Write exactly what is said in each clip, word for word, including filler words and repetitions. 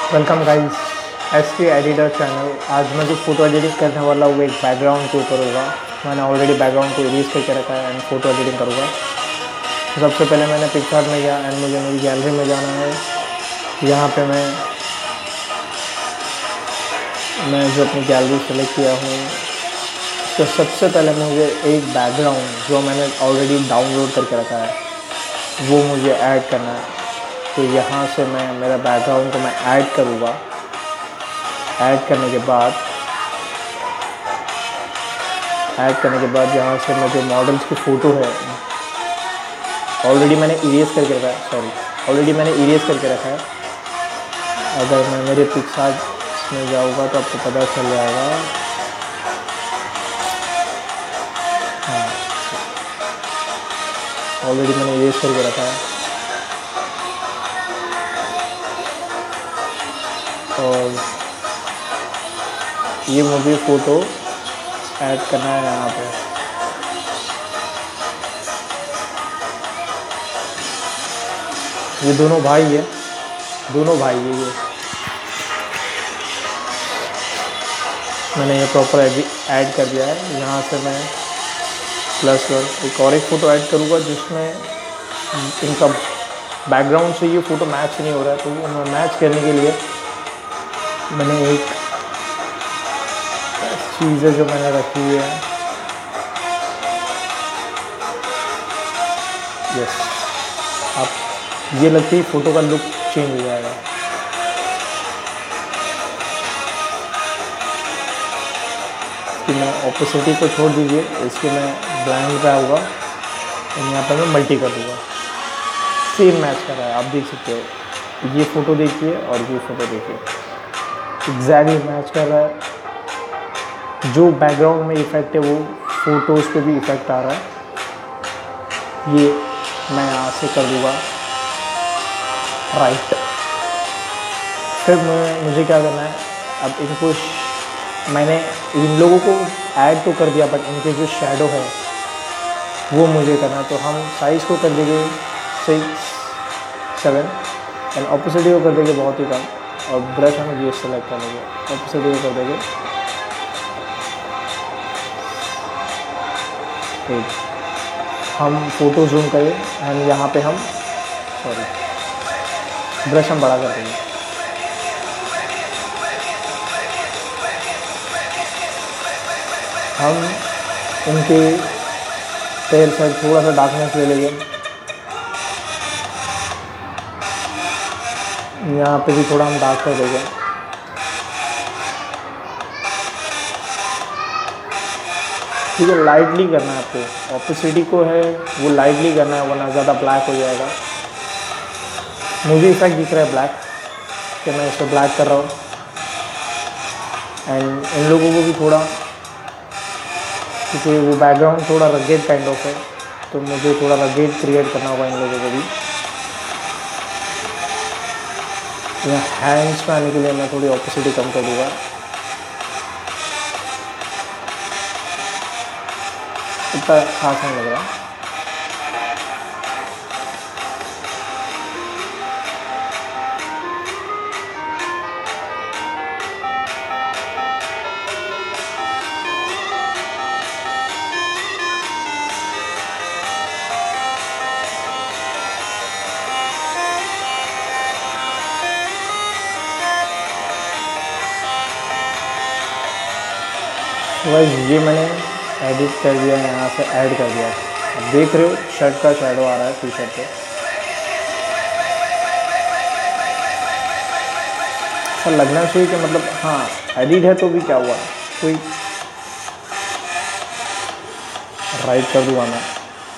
Welcome guys, S K editor channel. आज मैं जो फ़ोटो एडिटिंग करने वाला हूँ वो एक बैकग्राउंड के ऊपर होगा। मैंने ऑलरेडी बैकग्राउंड को इरेज करके रखा है एंड फ़ोटो एडिटिंग करूँगा। तो सबसे पहले मैंने पिक्सार्ट में गया एंड मुझे मेरी गैलरी में जाना है। यहाँ पे मैं मैं जो अपनी गैलरी सेलेक्ट किया हूँ तो सबसे पहले मुझे एक बैकग्राउंड जो मैंने ऑलरेडी डाउनलोड करके रखा है वो मुझे ऐड करना है। तो यहाँ से मैं मेरा बैकग्राउंड को मैं ऐड करूँगा। ऐड करने के बाद ऐड करने के बाद यहाँ से मैं जो मॉडल्स की फ़ोटो है ऑलरेडी मैंने इरेज करके रखा है सॉरी ऑलरेडी मैंने इरेज करके रखा है। अगर मैं मेरे पिक्सार्ट में जाऊँगा तो आपको पता चल जाएगा। हाँ, ऑलरेडी मैंने इरेज करके रखा है और ये मुझे फ़ोटो ऐड करना है यहाँ पे। ये दोनों भाई है दोनों भाई है ये मैंने ये प्रॉपर ऐड कर दिया है। यहाँ से मैं प्लस वन एक और एक फ़ोटो ऐड करूँगा जिसमें इनका बैकग्राउंड से ये फ़ोटो मैच नहीं हो रहा है। तो वो मैच करने के लिए मैंने एक चीज़ें जो मैंने रखी हुई है यस आप ये लगती है फ़ोटो का लुक चेंज हो जाएगा। कि मैं ऑपोसिटी को छोड़ दीजिए, इसके मैं ब्लैंक पे आऊँगा और यहाँ पर मैं मल्टी कर दूँगा। सेम मैच कर रहा है, आप देख सकते हो। ये फ़ोटो देखिए और ये फ़ोटो देखिए, एग्जैक्टली मैच कर रहा है। जो बैकग्राउंड में इफ़ेक्ट है वो फ़ोटोज़ पे भी इफ़ेक्ट आ रहा है। ये मैं यहाँ से कर दूँगा राइट। फिर मैं मुझे क्या करना है, अब इनको मैंने इन लोगों को ऐड तो कर दिया बट इनके जो शैडो है वो मुझे करना है। तो हम साइज़ को कर देंगे सिक्स सेवन एंड ऑपोसिटी को कर देंगे बहुत ही कम और ब्रश हमें ये सेलेक्ट कर लेंगे, ऑपोसिटी को कर देंगे एक। हम फ़ोटो जूम करें एंड यहाँ पे हम सॉरी ब्रश हम बड़ा कर देंगे। हम इनके पैर साइड थोड़ा सा डार्कनेस ले लेंगे। यहाँ पे भी थोड़ा हम डार्क कर देंगे। ठीक है, लाइटली करना है आपको। ऑपोसिटी को है वो लाइटली करना है वरना ज़्यादा ब्लैक हो जाएगा। मुझे इफेक्ट दिख रहा है ब्लैक कि मैं इसको ब्लैक कर रहा हूँ एंड इन लोगों को भी थोड़ा, क्योंकि वो बैकग्राउंड थोड़ा रगेड काइंड ऑफ है तो मुझे थोड़ा रगेड क्रिएट करना होगा इन लोगों को भी। यहाँ हैंड्स में आने के लिए मैं थोड़ी ऑपोसिटी कम कर दूँगा। इतना खास नहीं लग रहा। गाइस ये मैंने एडिट कर दिया, यहाँ से ऐड कर दिया। अब देख रहे हो शर्ट का शैडो आ रहा है टी शर्ट पे। ऐसा लगना चाहिए कि मतलब हाँ एडिट है तो भी क्या हुआ, कोई राइट कर दूँगा मैं।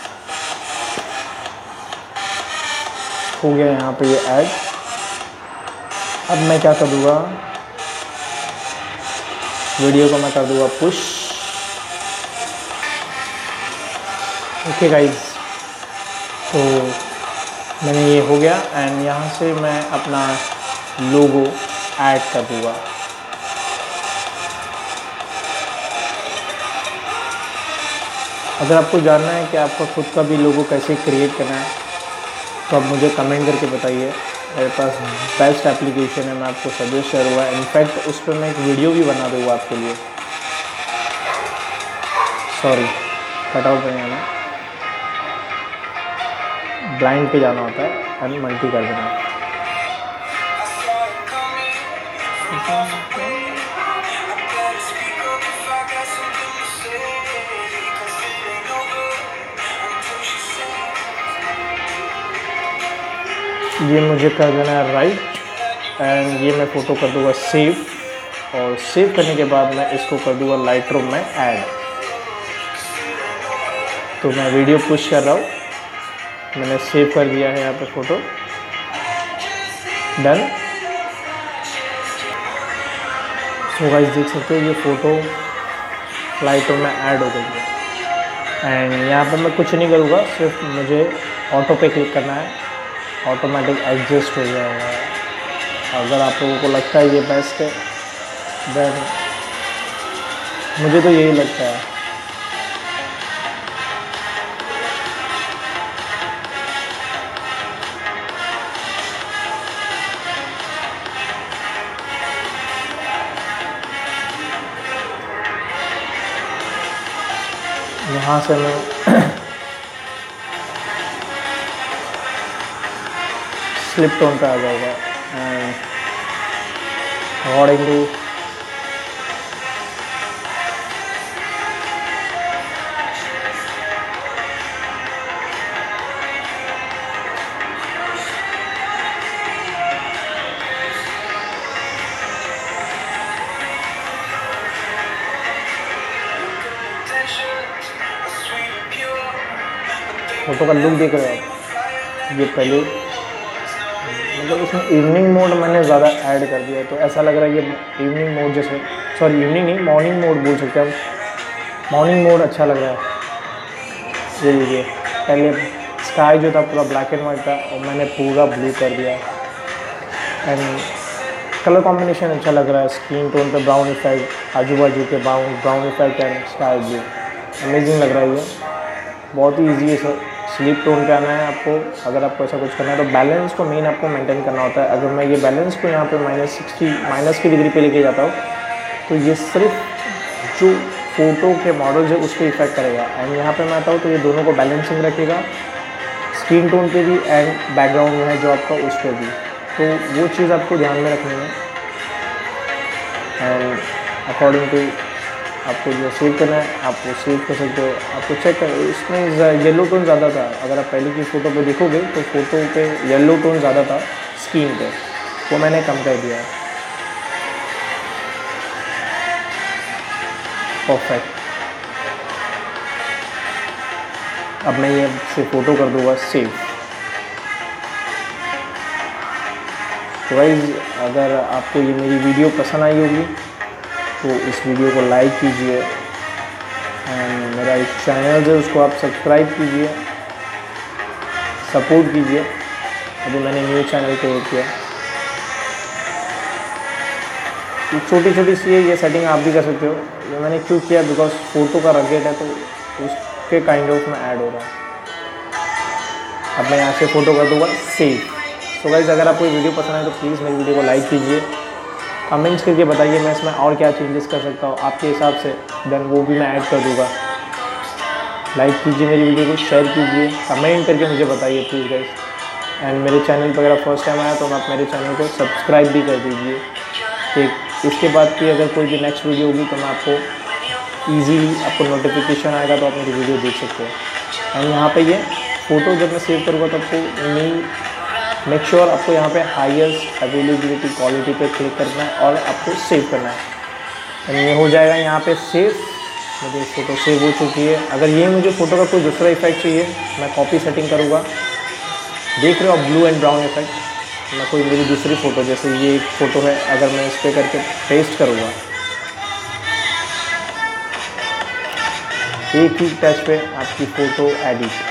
हो गया यहाँ पे ये ऐड। अब मैं क्या कर दूँगा, वीडियो को मैं कर दूँगा पुश। ओके गाइस, तो मैंने ये हो गया एंड यहाँ से मैं अपना लोगो ऐड कर दूँगा। अगर आपको जानना है कि आपका खुद का भी लोगो कैसे क्रिएट करना है तो आप मुझे कमेंट करके बताइए। मेरे पास बेस्ट एप्लीकेशन है, मैं आपको सजेस्ट करूँगा। इनफैक्ट उस पर मैं एक वीडियो भी बना दूँगा आपके लिए। सॉरी, कटआउट पे जाना, ब्लाइंड पे जाना होता है एंड मल्टी कर देना। ये मुझे कर देना है राइट एंड ये मैं फ़ोटो कर दूँगा सेव, और सेव करने के बाद मैं इसको कर दूँगा लाइटरूम में ऐड। तो मैं वीडियो पुश कर रहा हूँ, मैंने सेव कर दिया है यहाँ पे फ़ोटो, डन। सो गाइस देख सकते हो ये फ़ोटो लाइटरूम में ऐड हो गई है। एंड यहाँ पे मैं कुछ नहीं करूँगा, सिर्फ मुझे ऑटो पे क्लिक करना है, ऑटोमेटिक एडजस्ट हो जाएगा। अगर आप लोगों को लगता है ये बेस्ट है देन मुझे तो यही लगता है। यहाँ से मैं स्लिप टोन पे आ जाएगा एंड अकॉर्डिंग टू फोटो का लुक देख रहे हो आप। ये पहले मतलब इसमें इवनिंग मोड मैंने ज़्यादा ऐड कर दिया है, तो ऐसा लग रहा है ये इवनिंग मोड जैसे, सॉरी इवनिंग नहीं, मॉर्निंग मोड बोल सकते हैं हम। मॉर्निंग मोड अच्छा लग रहा है। ये देखिए पहले स्काई जो था पूरा ब्लैक एंड वाइट था और मैंने पूरा ब्लू कर दिया एंड कलर कॉम्बिनेशन अच्छा लग रहा है। स्किन टोन पे ब्राउन इफेक्ट, आजू बाजू के brown brown effect and sky blue, amazing लग रहा है। ये बहुत ही ईजी है सर। स्लीप टोन पे आना है आपको, अगर आपको ऐसा कुछ करना है तो बैलेंस को मेन आपको मेंटेन करना होता है। अगर मैं ये बैलेंस को यहाँ पे माइनस सिक्सटी माइनस की डिग्री पे लेके जाता हूँ तो ये सिर्फ जो फ़ोटो के मॉडल्स है उस पर इफेक्ट करेगा। एंड यहाँ पे मैं आता हूँ तो ये दोनों को बैलेंसिंग रखेगा, स्किन टोन पे भी एंड बैकग्राउंड में है जो आपका उस पर भी। तो वो चीज़ आपको ध्यान में रखनी है एंड अकॉर्डिंग टू आपको जो सेव करना है आप वो सेव कर सकते हो। आपको चेक कर, इसमें येलो टोन ज़्यादा था। अगर आप पहले की फ़ोटो पे देखोगे तो फ़ोटो पे येलो टोन ज़्यादा था स्क्रीन पे, वो मैंने कम कर दिया है। परफेक्ट। अब मैं ये से फ़ोटो कर दूँगा सेव। तो गाइस अगर आपको ये मेरी वीडियो पसंद आई होगी तो इस वीडियो को लाइक कीजिए एंड मेरा एक चैनल है उसको आप सब्सक्राइब कीजिए, सपोर्ट कीजिए। अभी मैंने न्यू चैनल क्रिएट किया। ये छोटी छोटी सी है, ये सेटिंग आप भी कर सकते हो। ये मैंने क्यों किया, बिकॉज फ़ोटो का रगेट है तो उसके काइंड ऑफ में ऐड हो रहा है। अब मैं यहाँ से फ़ोटो कर दूँगा सेव। सो गाइस अगर आपको ये वीडियो पसंद आए तो प्लीज़ मेरी वीडियो को लाइक कीजिए, कमेंट्स करके बताइए मैं इसमें और क्या चेंजेस कर सकता हूँ आपके हिसाब से, देन वो भी मैं ऐड कर दूँगा। लाइक कीजिए मेरी वीडियो को, शेयर कीजिए, कमेंट करके मुझे बताइए प्लीज़ गाइस। एंड मेरे चैनल पर अगर फर्स्ट टाइम आया तो आप मेरे चैनल को सब्सक्राइब भी कर दीजिए। ठीक, इसके बाद की अगर कोई भी नेक्स्ट वीडियो होगी तो मैं आपको ईजीली आपको नोटिफिकेशन आएगा तो आप मेरी वीडियो देख सकते हो। एंड यहाँ पे ये फ़ोटो जब मैं सेव करूँगा तो आपको मेन मेक श्योर sure आपको यहाँ पे हाईएस्ट अवेलेबिलिटी क्वालिटी पे क्लिक करना है और आपको सेव करना है। एंड ये हो जाएगा यहाँ पे सेव। मुझे फ़ोटो सेव हो चुकी है। अगर ये मुझे फ़ोटो का कोई दूसरा इफेक्ट चाहिए मैं कॉपी सेटिंग करूँगा। देख रहे हो आप ब्लू एंड ब्राउन इफेक्ट। मैं कोई मेरी दूसरी फ़ोटो जैसे ये एक फ़ोटो है, अगर मैं इस पर करके पेस्ट करूँगा एक ही टच पे आपकी photo edit.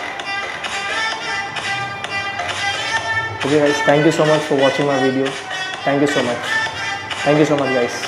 Okay guys, thank you so much for watching my video. Thank you so much. Thank you so much guys.